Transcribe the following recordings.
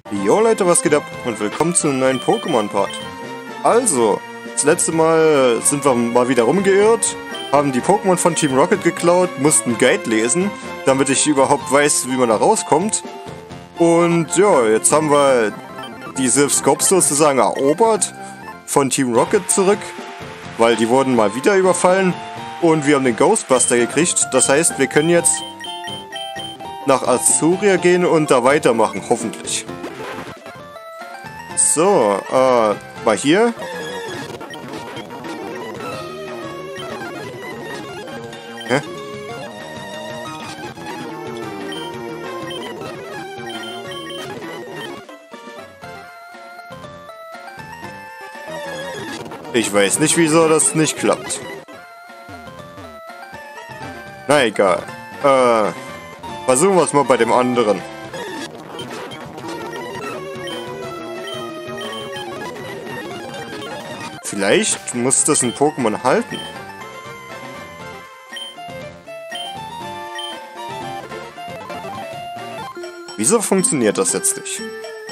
Jo Leute, was geht ab? Und willkommen zu einem neuen Pokémon-Part. Also, das letzte Mal sind wir mal wieder rumgeirrt, haben die Pokémon von Team Rocket geklaut, mussten Guide lesen, damit ich überhaupt weiß, wie man da rauskommt. Und ja, jetzt haben wir die Silph Scope sozusagen erobert, von Team Rocket zurück, weil die wurden mal wieder überfallen. Und wir haben den Ghostbuster gekriegt, das heißt, wir können jetzt nach Azuria gehen und da weitermachen, hoffentlich. So, mal hier. Hä? Ich weiß nicht, wieso das nicht klappt. Na egal. Versuchen wir es mal bei dem anderen. Vielleicht muss das ein Pokémon halten. Wieso funktioniert das jetzt nicht?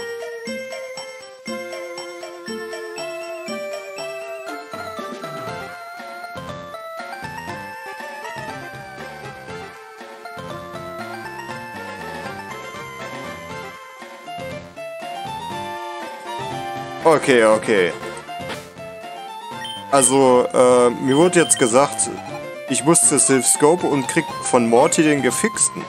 Okay. Also, mir wurde jetzt gesagt, ich muss zur Silph Scope und krieg von Morty den gefixten.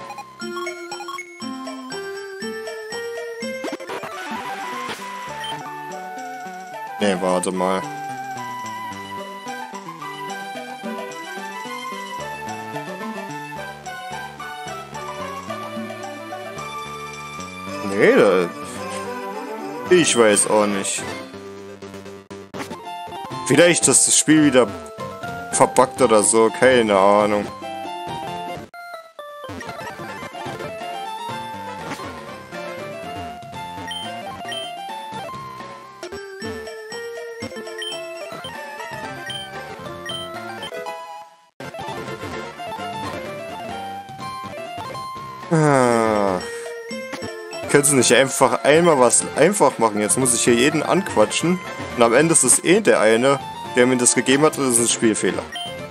Ne, warte mal. Nee, ich weiß auch nicht. Vielleicht ist das Spiel wieder verbuggt oder so, keine Ahnung. Können Sie nicht einfach einmal was einfach machen? Jetzt muss ich hier jeden anquatschen. Und am Ende ist es eh der eine, der mir das gegeben hat, und das ist ein Spielfehler.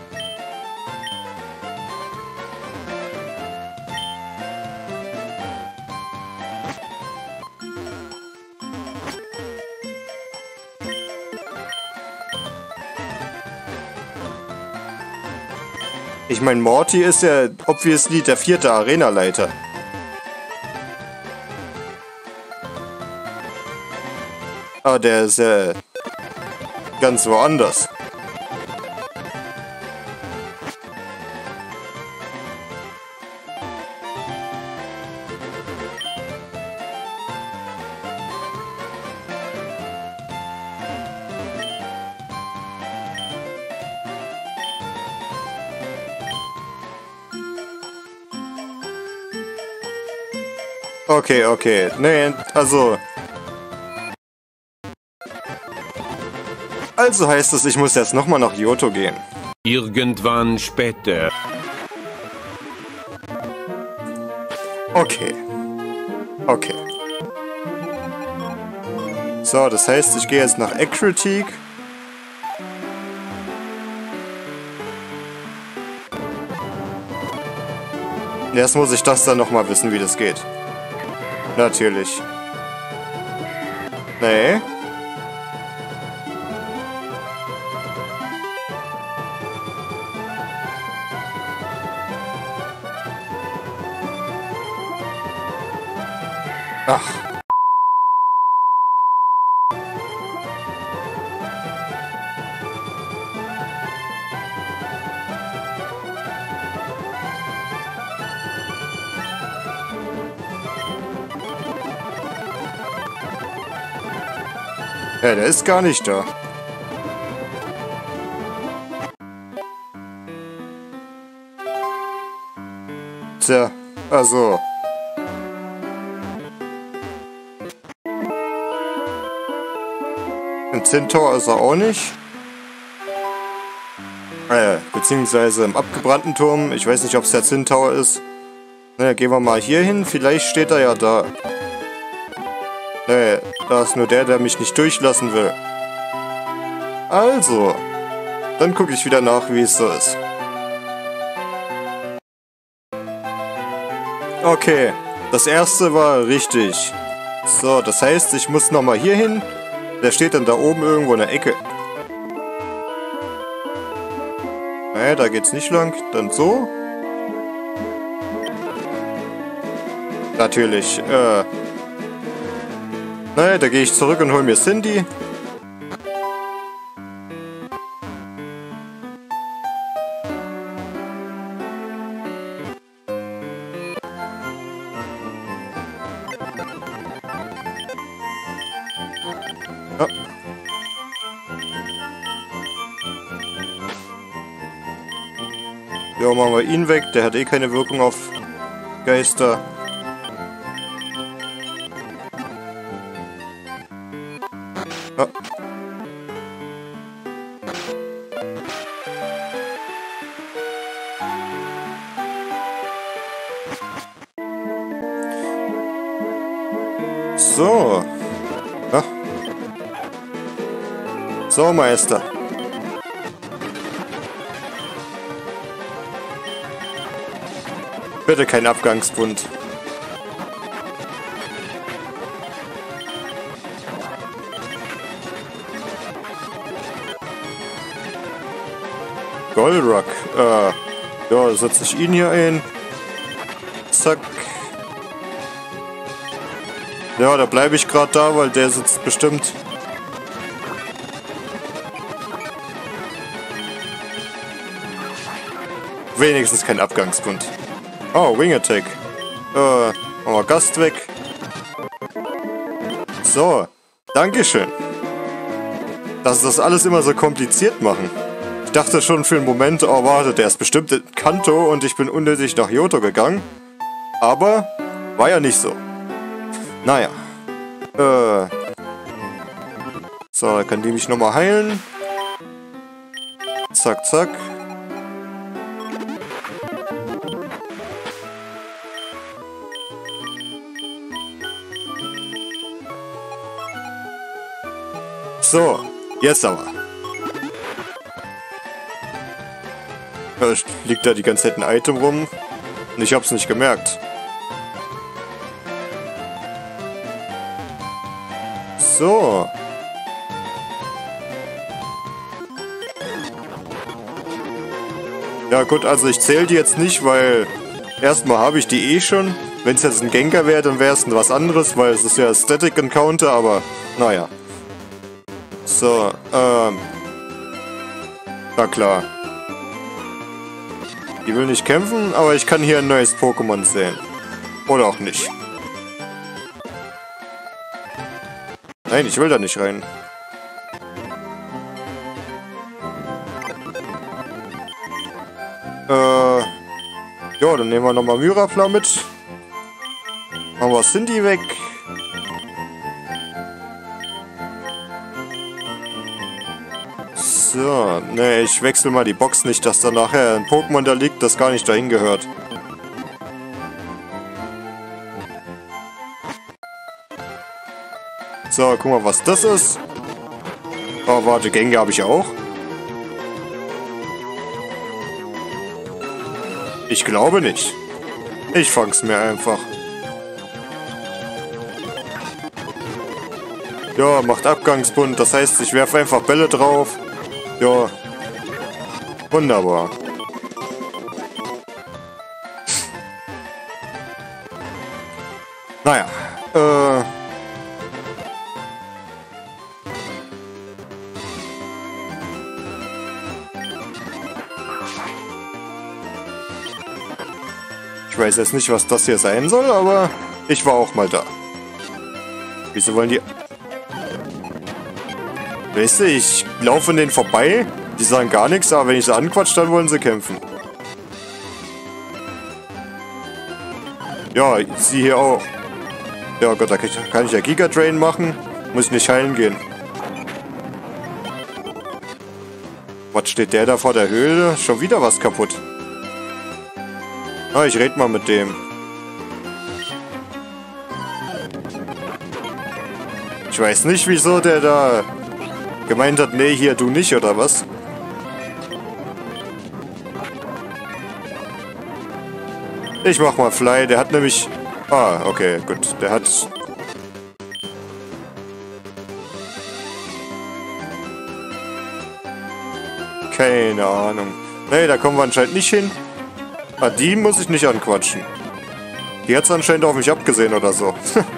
Ich meine, Morty ist ja obviously der 4. Arenaleiter. Aber der ist ja ganz woanders. Okay. Nee, also heißt es, ich muss jetzt nochmal nach Johto gehen. Irgendwann später. Okay. So, das heißt, ich gehe jetzt nach Ecruteak. Erst muss ich das dann nochmal wissen, wie das geht. Natürlich. Nee. Ach. Ja, der ist gar nicht da. Tja, also. Im Zintor ist er auch nicht. Beziehungsweise im abgebrannten Turm. Ich weiß nicht, ob es der Zintower ist. Na, gehen wir mal hier hin. Vielleicht steht er ja da. Nee, da ist nur der mich nicht durchlassen will. Also, dann gucke ich wieder nach, wie es so ist. Okay, das erste war richtig. So, das heißt, ich muss nochmal hier hin. Der steht dann da oben irgendwo in der Ecke. Nee, da geht's nicht lang. Dann so. Natürlich, nee, da gehe ich zurück und hol mir Cindy. Ja. Ja, machen wir ihn weg. Der hat eh keine Wirkung auf Geister. Ja. So. Ja. So, Meister. Bitte kein Abgangsbund. Golrock. Ja, setze ich ihn hier ein. Zack. Ja, da bleibe ich gerade da, weil der sitzt bestimmt. Wenigstens kein Abgangsbund. Oh, Wing Attack. Machen wir Gast weg. So, Dankeschön. Dass das alles immer so kompliziert machen. Ich dachte schon für einen Moment, oh warte, der ist bestimmt in Kanto und ich bin unnötig nach Johto gegangen. Aber war ja nicht so. Naja. So, dann kann die mich nochmal heilen. Zack, zack. So, jetzt aber. Da liegt da die ganze Zeit ein Item rum und ich hab's nicht gemerkt. So. Ja gut, also ich zähle die jetzt nicht, weil erstmal habe ich die eh schon. Wenn es jetzt ein Gengar wäre, dann wäre es was anderes, weil es ist ja Static Encounter, aber naja. So, na klar. Die will nicht kämpfen, aber ich kann hier ein neues Pokémon sehen. Oder auch nicht. Nein, ich will da nicht rein. Ja, dann nehmen wir nochmal Myrapla mit. Machen wir Cindy weg. So, ne, ich wechsle mal die Box nicht, dass da nachher ein Pokémon da liegt, das gar nicht dahin gehört. So, guck mal, was das ist. Oh, warte, Gengar habe ich auch. Ich glaube nicht. Ich fang's mir einfach. Ja, macht Abgangsbund, das heißt, ich werfe einfach Bälle drauf. Ja. Wunderbar. Naja. Ich weiß jetzt nicht, was das hier sein soll, aber ich war auch mal da. Wieso wollen die... Weißt du, ich laufe an denen vorbei, die sagen gar nichts, aber wenn ich sie anquatsche, dann wollen sie kämpfen. Ja, sie hier auch. Ja Gott, da kann ich ja Giga Drain machen. Muss ich nicht heilen gehen. Was steht der da vor der Höhle? Schon wieder was kaputt. Ah, ich red mal mit dem. Ich weiß nicht, wieso der da gemeint hat, nee, hier du nicht, oder was? Ich mach mal Fly, der hat nämlich... Ah, okay, gut. Der hat... Keine Ahnung. Nee, da kommen wir anscheinend nicht hin. Ah, die muss ich nicht anquatschen. Die hat's anscheinend auf mich abgesehen oder so.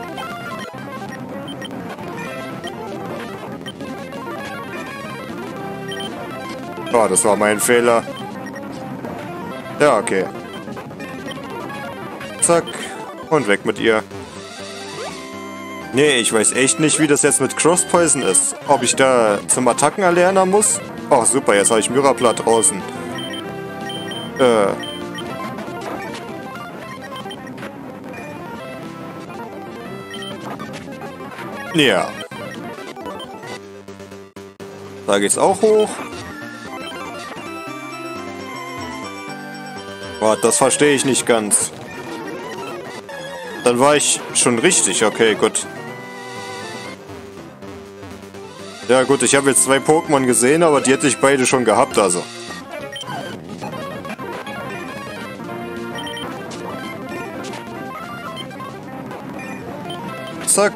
Oh, das war mein Fehler. Ja, okay. Zack. Und weg mit ihr. Nee, ich weiß echt nicht, wie das jetzt mit Cross Poison ist. Ob ich da zum Attacken erlernen muss? Oh, super, jetzt habe ich Myrapla draußen. Ja. Da geht's auch hoch. Boah, das verstehe ich nicht ganz. Dann war ich schon richtig. Okay, gut. Ja gut, ich habe jetzt 2 Pokémon gesehen, aber die hätte ich beide schon gehabt, also. Zack.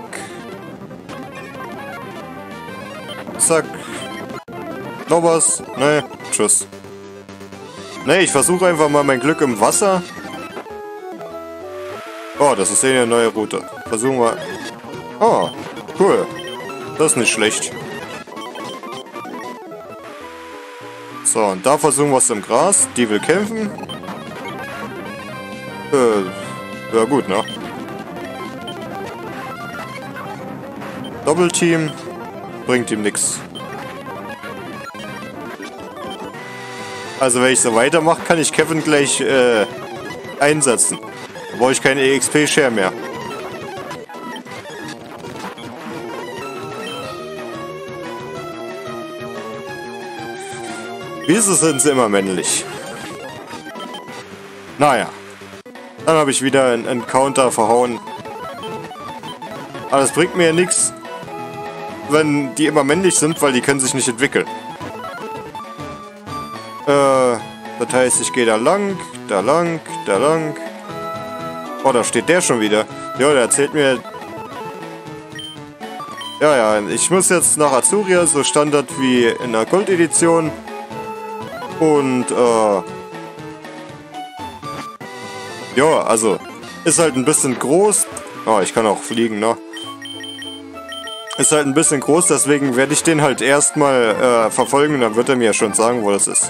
Zack. Noch was? Ne, tschüss. Ne, ich versuche einfach mal mein Glück im Wasser. Oh, das ist eine neue Route. Versuchen wir... Oh, cool. Das ist nicht schlecht. So, und da versuchen wir es im Gras. Die will kämpfen. Ja gut, ne? Doppelteam. Bringt ihm nix. Also wenn ich so weitermache, kann ich Kevin gleich einsetzen. Da brauche ich keine EXP-Share mehr. Wieso sind sie immer männlich? Naja. Dann habe ich wieder einen Counter verhauen. Aber das bringt mir ja nichts, wenn die immer männlich sind, weil die können sich nicht entwickeln. Das heißt, ich gehe da lang, da lang, da lang. Oh, da steht der schon wieder. Ja, der erzählt mir... Ja, ich muss jetzt nach Azuria, so Standard wie in der Gold-Edition. Und, ja, also, ist halt ein bisschen groß. Oh, ich kann auch fliegen, ne? Ist halt ein bisschen groß, deswegen werde ich den halt erstmal verfolgen, dann wird er mir schon sagen, wo das ist.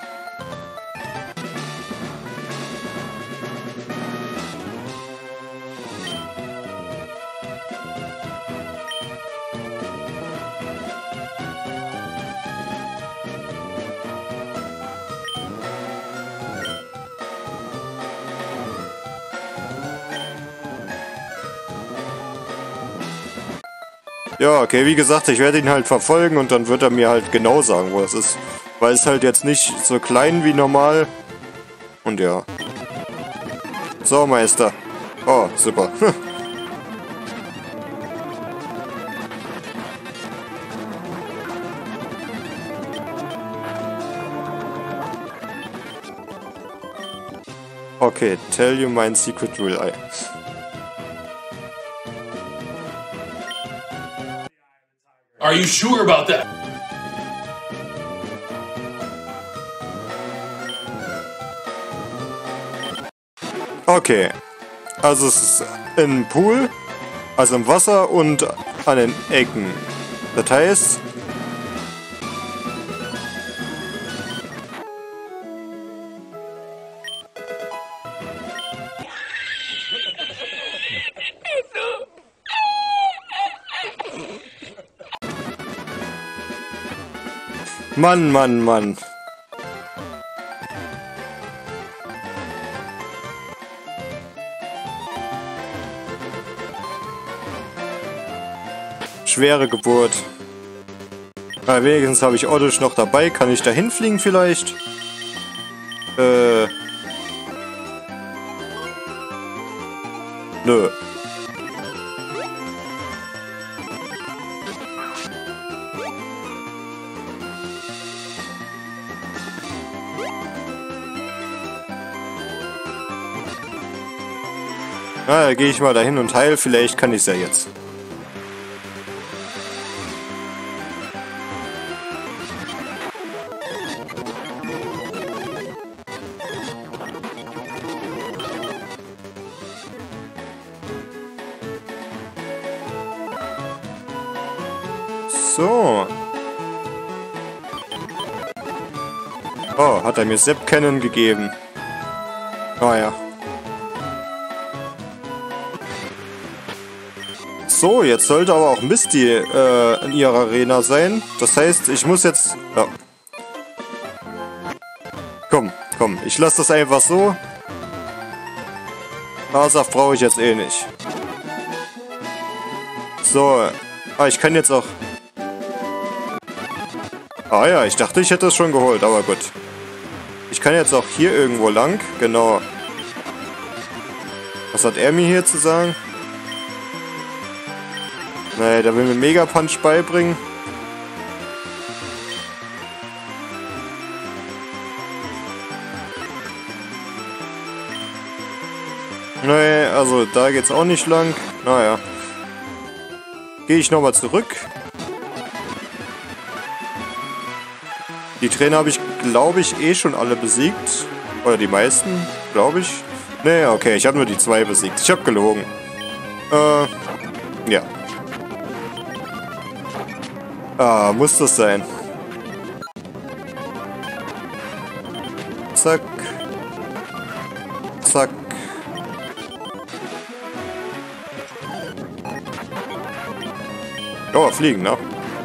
Ja, okay, wie gesagt, ich werde ihn halt verfolgen und dann wird er mir halt genau sagen, wo es ist. Weil es halt jetzt nicht so klein wie normal. Und ja. So, Meister. Oh, super. Okay, tell you my secret will I. Are you sure about that? Okay. Also es ist im Pool, also im Wasser und an den Ecken. Das heißt... Mann, Mann, Mann. Schwere Geburt. Aber wenigstens habe ich Oddish noch dabei. Kann ich da hinfliegen vielleicht? Nö. Na, da gehe ich mal dahin und heil. Vielleicht kann ich es ja jetzt. So. Oh, hat er mir Sepp Cannon gegeben. Ah ja. So, jetzt sollte aber auch Misty in ihrer Arena sein. Das heißt, ich muss jetzt... Ja. Komm, ich lasse das einfach so. Haarsaft brauche ich jetzt eh nicht. So. Ah, ich kann jetzt auch... Ah ja, ich dachte, ich hätte es schon geholt, aber gut. Ich kann jetzt auch hier irgendwo lang. Genau. Was hat er mir hier zu sagen? Nee, der will mir Mega Punch beibringen. Nee, also da geht's auch nicht lang. Naja. Gehe ich nochmal zurück. Die Trainer habe ich, glaube ich, eh schon alle besiegt. Oder die meisten, glaube ich. Nee, okay, ich habe nur die 2 besiegt. Ich habe gelogen. Ja. Ah, muss das sein. Zack. Zack. Oh, fliegen, ne?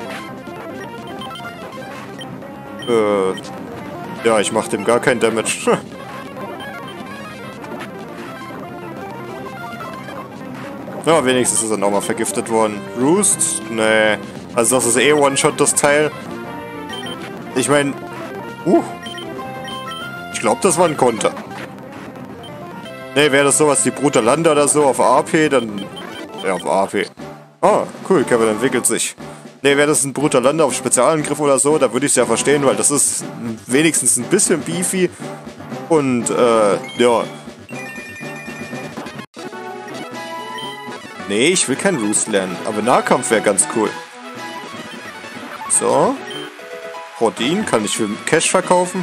Ja, ich mach dem gar kein Damage. Ja, wenigstens ist er nochmal vergiftet worden. Roost? Nee. Also das ist eh One-Shot, das Teil. Ich meine... Ich glaube, das war ein Konter. Nee, wäre das sowas wie Brutalanda oder so auf AP, dann... Ja, auf AP. Ah, cool, Kevin entwickelt sich. Nee, wäre das ein Brutalanda auf Spezialangriff oder so, da würde ich es ja verstehen, weil das ist wenigstens ein bisschen beefy. Und, ja. Nee, ich will kein Roost lernen, aber Nahkampf wäre ganz cool. So. Protein kann ich für Cash verkaufen.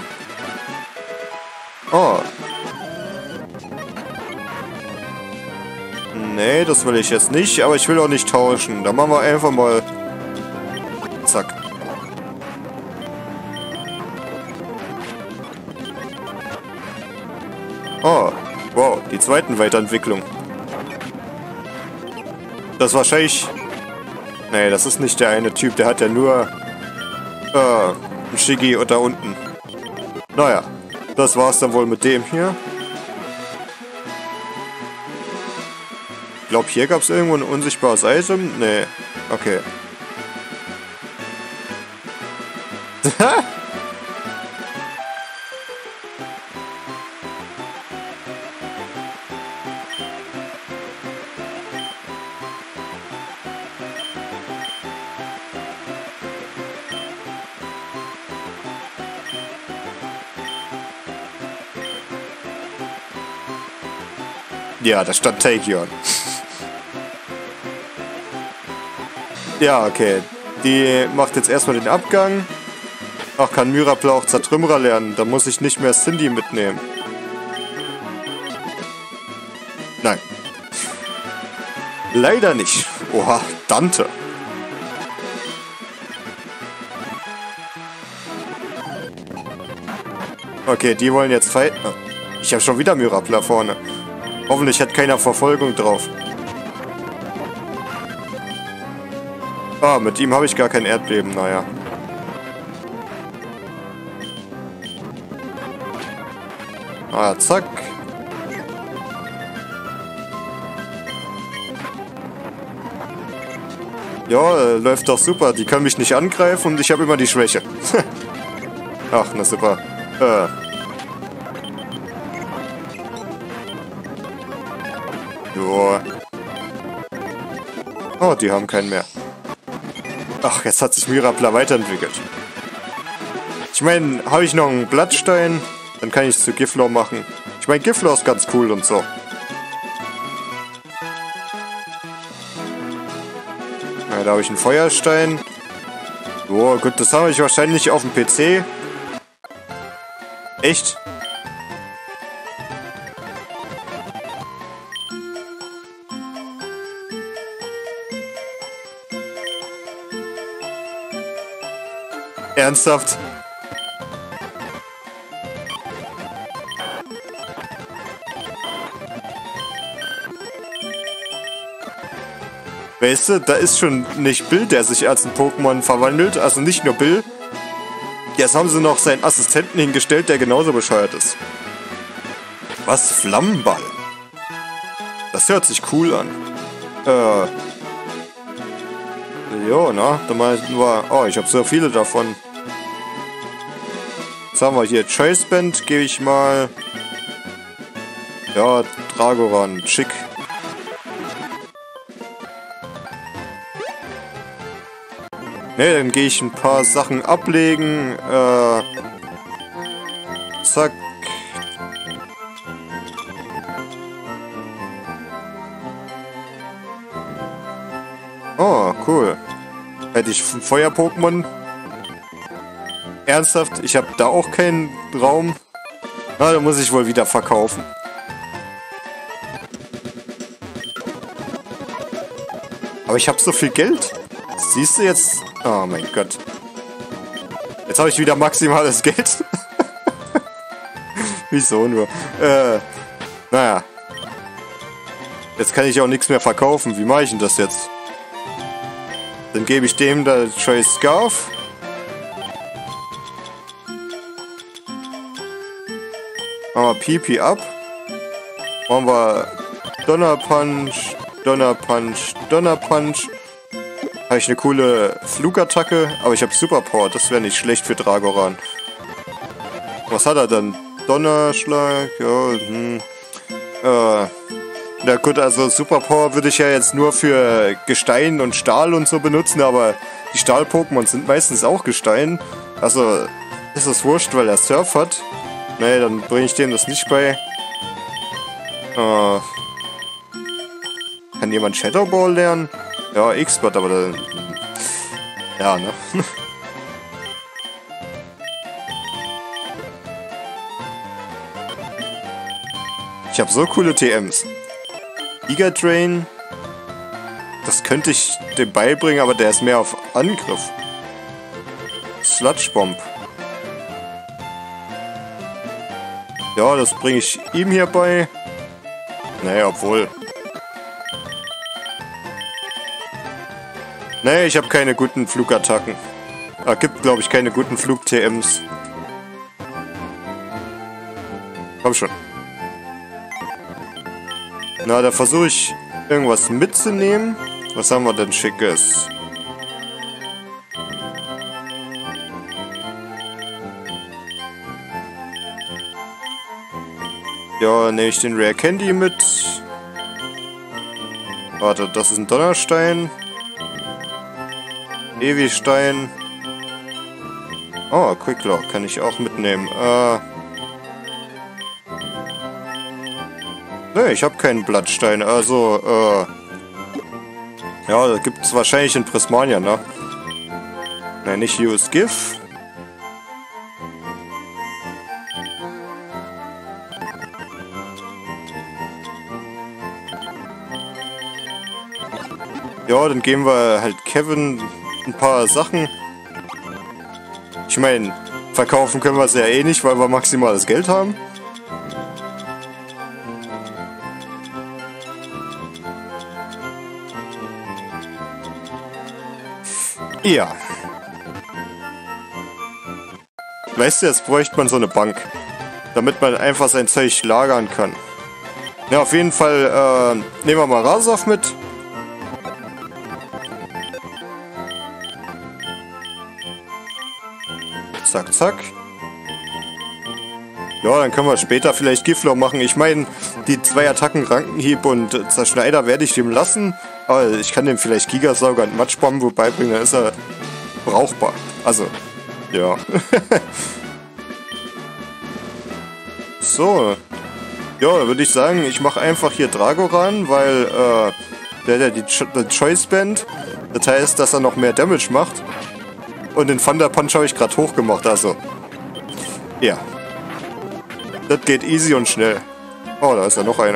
Oh. Nee, das will ich jetzt nicht, aber ich will auch nicht tauschen. Da machen wir einfach mal... Zack. Oh, wow, die zweiten Weiterentwicklung. Das ist wahrscheinlich... Nee, das ist nicht der eine Typ, der hat ja nur... ein Shiggy da unten. Naja, das war's dann wohl mit dem hier. Ich glaube, hier gab es irgendwo ein unsichtbares Item. Nee, okay. Ja, da stand Taekyon. Ja, okay. Die macht jetzt erstmal den Abgang. Ach, kann Myrapla auch Zertrümmerer lernen. Da muss ich nicht mehr Cindy mitnehmen. Nein. Leider nicht. Oha, Dante. Okay, die wollen jetzt fighten. Oh, ich habe schon wieder Myrapla vorne. Hoffentlich hat keiner Verfolgung drauf. Ah, mit ihm habe ich gar kein Erdbeben, naja. Ah, zack. Ja, läuft doch super. Die können mich nicht angreifen und ich habe immer die Schwäche. Ach, na super. Joa. Oh, die haben keinen mehr. Ach, jetzt hat sich Myrapla weiterentwickelt. Ich meine, habe ich noch einen Blattstein, dann kann ich es zu Giflor machen. Ich meine, Giflor ist ganz cool und so. Ja, da habe ich einen Feuerstein. Oh, gut, das habe ich wahrscheinlich auf dem PC. Echt? Ernsthaft? Weißt du, da ist schon nicht Bill, der sich als ein Pokémon verwandelt. Also nicht nur Bill. Jetzt haben sie noch seinen Assistenten hingestellt, der genauso bescheuert ist. Was? Flammenball? Das hört sich cool an. Jo, na, da meinten wir... Oh, ich habe so viele davon. Jetzt haben wir hier Choice Band, gebe ich mal... Ja, Dragoran, schick. Ne, dann gehe ich ein paar Sachen ablegen. Zack. Oh, cool. Hätte ich Feuer-Pokémon? Ernsthaft? Ich habe da auch keinen Raum. Na, da muss ich wohl wieder verkaufen. Aber ich habe so viel Geld. Siehst du jetzt? Oh mein Gott. Jetzt habe ich wieder maximales Geld. Wieso nur? Naja. Jetzt kann ich auch nichts mehr verkaufen. Wie mache ich denn das jetzt? Dann gebe ich dem da Choice Scarf. Machen wir Pipi ab. Machen wir Donner Punch, Donner Punch, Donner Punch. Habe ich eine coole Flugattacke, aber ich habe Superpower. Das wäre nicht schlecht für Dragoran. Was hat er dann? Donnerschlag? Ja, na gut, also Superpower würde ich ja jetzt nur für Gestein und Stahl und so benutzen, aber die Stahl-Pokémon sind meistens auch Gestein. Also ist es wurscht, weil er Surf hat. Nee, dann bringe ich dem das nicht bei. Kann jemand Shadow Ball lernen? Ja, Expert, aber dann... Ja, ne? Ich habe so coole TMs. Giga Drain. Das könnte ich dem beibringen, aber der ist mehr auf Angriff. Sludge Bomb. Ja, das bringe ich ihm hier bei. Naja, obwohl... Nee, ich habe keine guten Flugattacken. Gibt, glaube ich, keine guten Flug-TMs. Komm schon. Na, da versuche ich irgendwas mitzunehmen. Was haben wir denn Schickes? Ja, nehme ich den Rare Candy mit. Warte, das ist ein Donnerstein. Ewigstein. Oh, Quicklock kann ich auch mitnehmen. Ne, ich habe keinen Blattstein, also, ja, da gibt es wahrscheinlich in Prismania, ne? Ne, nicht Use GIF. Ja, dann geben wir halt Kevin ein paar Sachen. Ich meine, verkaufen können wir es ja eh nicht, weil wir maximales Geld haben. Ja. Weißt du, jetzt bräuchte man so eine Bank, damit man einfach sein Zeug lagern kann. Ja, auf jeden Fall nehmen wir mal Razov mit. Zack, zack. Ja, dann können wir später vielleicht Giflor machen. Ich meine, die 2 Attacken, Rankenhieb und Zerschneider werde ich dem lassen. Aber ich kann dem vielleicht Gigasauger und Matschbomben beibringen, dann ist er brauchbar. Also, ja. So. Ja, dann würde ich sagen, ich mache einfach hier Dragoran, weil der hat ja die Choice Band. Das heißt, dass er noch mehr Damage macht. Und den Thunder Punch habe ich gerade hochgemacht, also. Ja. Das geht easy und schnell. Oh, da ist ja noch einer.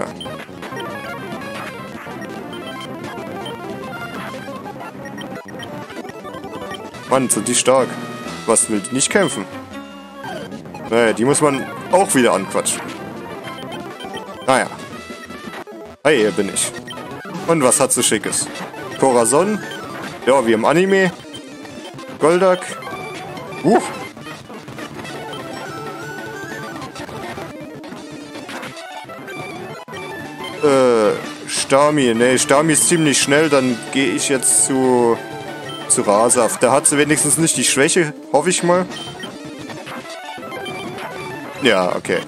Mann, sind die stark. Was, will die nicht kämpfen? Naja, die muss man auch wieder anquatschen. Naja. Hey, hier bin ich. Und was hat so Schickes? Corazon? Ja, wie im Anime. Goldak. Stami. Ne, Stami ist ziemlich schnell. Dann gehe ich jetzt zu Rasaf. Da hat sie wenigstens nicht die Schwäche, hoffe ich mal. Ja, okay.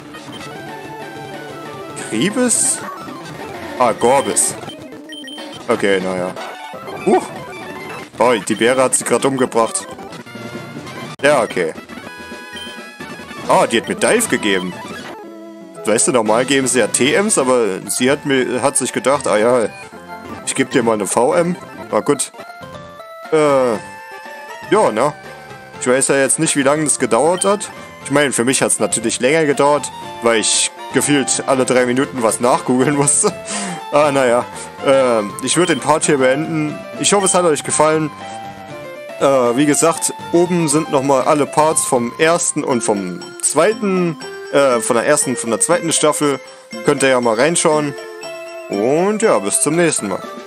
Griebes? Ah, Gorbis. Okay, naja. Oh, die Bäre hat sie gerade umgebracht. Ja, okay. Ah, die hat mir Dive gegeben. Weißt du, normal geben sie ja TMs, aber sie hat sich gedacht, ah ja, ich gebe dir mal eine VM. Na gut. Ja, ne? Ich weiß ja jetzt nicht, wie lange das gedauert hat. Ich meine, für mich hat es natürlich länger gedauert, weil ich gefühlt alle 3 Minuten was nachgoogeln musste. Ah, naja. Ich würde den Part hier beenden. Ich hoffe, es hat euch gefallen. Wie gesagt, oben sind nochmal alle Parts vom ersten und vom zweiten, von der ersten und von der zweiten Staffel. Könnt ihr ja mal reinschauen. Und ja, bis zum nächsten Mal.